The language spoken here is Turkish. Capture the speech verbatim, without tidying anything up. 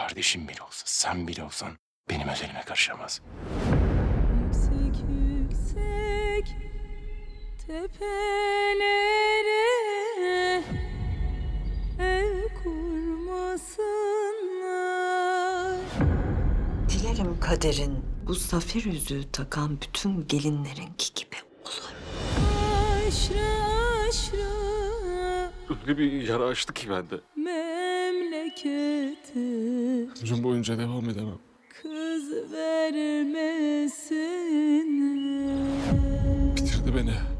kardeşim bile olsa, sen bile olsan benim özelime karışamaz. Yüksek yüksek tepelere ev kurmasınlar. Dilerim kaderin bu zafer yüzüğü takan bütün gelinlerinki gibi olur. Aşra aşra Öyle bir yara açtı ki bende. memlekete Ömrüm boyunca devam edemem. kız vermesinler. Bitirdi beni.